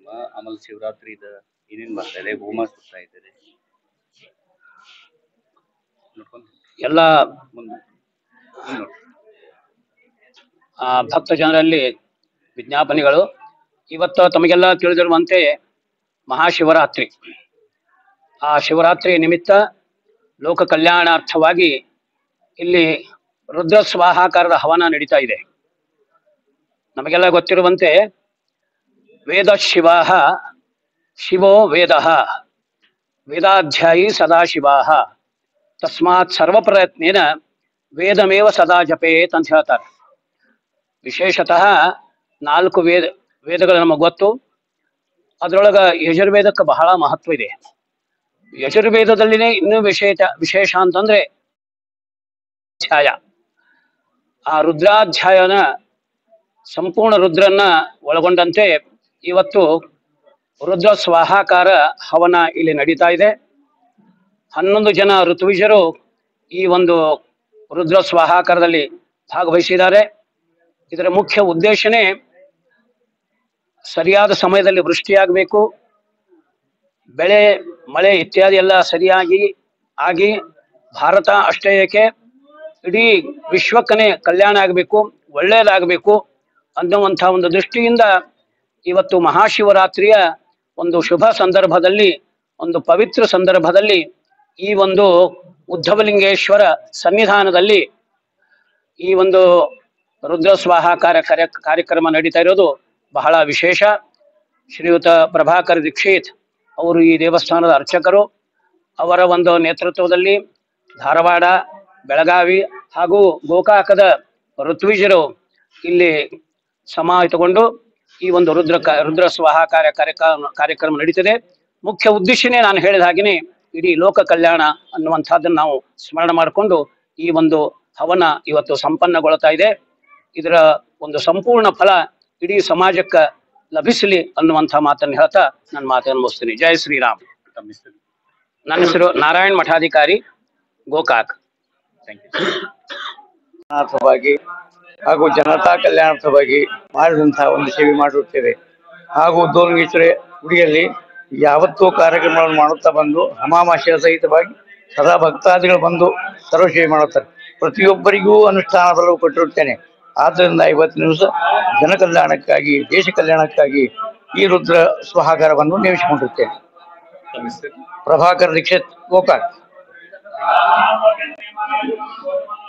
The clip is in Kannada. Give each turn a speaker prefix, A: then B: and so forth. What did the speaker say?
A: ಆಮೇಲೆ ಶಿವರಾತ್ರಿ ಏನೇನ್ ಬರ್ತಾ ಇದೆ, ಹೋಮ ಸುತ್ತಾ ಇದ್ದಾರೆ
B: ಎಲ್ಲ ಭಕ್ತ ಜನರಲ್ಲಿ ವಿಜ್ಞಾಪನೆಗಳು. ಇವತ್ತು ತಮಗೆಲ್ಲ ತಿಳಿದಿರುವಂತೆ ಮಹಾಶಿವರಾತ್ರಿ. ಆ ಶಿವರಾತ್ರಿ ನಿಮಿತ್ತ ಲೋಕ ಕಲ್ಯಾಣಾರ್ಥವಾಗಿ ಇಲ್ಲಿ ರುದ್ರ ಸ್ವಾಹಾಕಾರದ ಹವನ ನಡೀತಾ ಇದೆ. ನಮಗೆಲ್ಲ ಗೊತ್ತಿರುವಂತೆ ವೇದ ಶಿವಾಹ ಶಿವೋ ವೇದ ವೇದಾಧ್ಯಾಯಿ ಸದಾಶಿವಾಹ ತಸ್ಮಾತ್ ಸರ್ವ ಪ್ರಯತ್ನೇನ ವೇದಮೇವ ಸದಾ ಜಪೇತ್ ಅಂತ ಹೇಳ್ತಾರೆ. ವಿಶೇಷತಃ 4 ವೇದಗಳು ನಮಗೆ ಗೊತ್ತು. ಅದರೊಳಗ ಯಜುರ್ವೇದಕ್ಕೆ ಬಹಳ ಮಹತ್ವ ಇದೆ. ಯಜುರ್ವೇದದಲ್ಲಿನೇ ಇನ್ನೂ ವಿಶೇಷ ಅಂತಂದ್ರೆ ಅಧ್ಯಾಯ. ಆ ರುದ್ರಾಧ್ಯಾಯನ ಸಂಪೂರ್ಣ ರುದ್ರನ್ನ ಒಳಗೊಂಡಂತೆ ಇವತ್ತು ರುದ್ರ ಸ್ವಾಹಾಕಾರ ಹವನ ಇಲ್ಲಿ ನಡೀತಾ ಇದೆ. 11 ಜನ ಋತ್ವಿಜರು ಈ ಒಂದು ರುದ್ರ ಸ್ವಾಹಾಕಾರದಲ್ಲಿ ಭಾಗವಹಿಸಿದ್ದಾರೆ. ಇದರ ಮುಖ್ಯ ಉದ್ದೇಶನೇ ಸರಿಯಾದ ಸಮಯದಲ್ಲಿ ವೃಷ್ಟಿಯಾಗಬೇಕು, ಬೆಳೆ ಮಳೆ ಇತ್ಯಾದಿ ಎಲ್ಲ ಸರಿಯಾಗಿ ಆಗಿ ಭಾರತ ಅಷ್ಟೇ ಏಕೆ ಇಡೀ ವಿಶ್ವಕ್ಕನೇ ಕಲ್ಯಾಣ ಆಗಬೇಕು, ಒಳ್ಳೆಯದಾಗಬೇಕು ಅನ್ನುವಂಥ ಒಂದು ದೃಷ್ಟಿಯಿಂದ ಇವತ್ತು ಮಹಾಶಿವರಾತ್ರಿಯ ಒಂದು ಶುಭ ಸಂದರ್ಭದಲ್ಲಿ, ಒಂದು ಪವಿತ್ರ ಸಂದರ್ಭದಲ್ಲಿ ಈ ಒಂದು ಉದ್ಧವಲಿಂಗೇಶ್ವರ ಸನ್ನಿಧಾನದಲ್ಲಿ ಈ ಒಂದು ರುದ್ರ ಸ್ವಾಹಾಕಾರ ಕಾರ್ಯಕ್ರಮ ನಡೀತಾ ಇರೋದು ಬಹಳ ವಿಶೇಷ. ಶ್ರೀಯುತ ಪ್ರಭಾಕರ್ ದೀಕ್ಷಿತ್ ಅವರು ಈ ದೇವಸ್ಥಾನದ ಅರ್ಚಕರು. ಅವರ ಒಂದು ನೇತೃತ್ವದಲ್ಲಿ ಧಾರವಾಡ, ಬೆಳಗಾವಿ ಹಾಗೂ ಗೋಕಾಕದ ಋತ್ವಿಜರು ಇಲ್ಲಿ ಸಮಾಹಿತಗೊಂಡು ಈ ಒಂದು ರುದ್ರ ಸ್ವಾಹಾಕಾರ ಕಾರ್ಯಕ್ರಮ ನಡೀತಿದೆ. ಮುಖ್ಯ ಉದ್ದೇಶನೇ ನಾನು ಹೇಳಿದ ಹಾಗೆಯೇ ಇಡೀ ಲೋಕ ಕಲ್ಯಾಣ ಅನ್ನುವಂಥದ್ದನ್ನು ನಾವು ಸ್ಮರಣೆ ಮಾಡಿಕೊಂಡು ಈ ಒಂದು ಹವನ ಇವತ್ತು ಸಂಪನ್ನಗೊಳ್ತಾ ಇದೆ. ಇದರ ಒಂದು ಸಂಪೂರ್ಣ ಫಲ ಇಡೀ ಸಮಾಜಕ್ಕೆ ಲಭಿಸಲಿ ಅನ್ನುವಂಥ ಮಾತನ್ನು ಹೇಳ್ತಾ ನನ್ನ ಮಾತನ್ನು ಮುಗಿಸ್ತೀನಿ. ಜೈ ಶ್ರೀರಾಮ್. ನನ್ನ ಹೆಸರು ನಾರಾಯಣ್ ಮಠಾಧಿಕಾರಿ, ಗೋಕಾಕ್.
C: ಸಭಾಗಿ ಹಾಗೂ ಜನತಾ ಕಲ್ಯಾಣ ಸಭಾಗಿ ಮಾಡಿದಂತಹ ಒಂದು ಸೇವೆ ಮಾಡಿರುತ್ತೇವೆ. ಹಾಗೂ ಉದ್ಧವಲಿಂಗೇಶ್ವರ ಗುಡಿಯಲ್ಲಿ ಯಾವತ್ತೂ ಕಾರ್ಯಕ್ರಮಗಳನ್ನು ಮಾಡುತ್ತಾ ಬಂದು ಅಮಾವಾಸ್ಯ ಸಹಿತವಾಗಿ ಸದಾ ಭಕ್ತಾದಿಗಳು ಬಂದು ಸರ್ವ ಸೇವೆ ಮಾಡುತ್ತಾರೆ. ಪ್ರತಿಯೊಬ್ಬರಿಗೂ ಅನುಷ್ಠಾನದಲ್ಲೂ ಕೊಟ್ಟಿರುತ್ತೇನೆ. ಆದ್ದರಿಂದ ಇವತ್ತಿನ ದಿವಸ ಜನ ಕಲ್ಯಾಣಕ್ಕಾಗಿ, ದೇಶ ಕಲ್ಯಾಣಕ್ಕಾಗಿ ಈ ರುದ್ರ ಸ್ವಾಹಾಕಾರವನ್ನು ನೇಮಿಸಿಕೊಂಡಿರುತ್ತೇನೆ. ಪ್ರಭಾಕರ್ ದೀಕ್ಷಿತ್, ಗೋಕಾಕ್.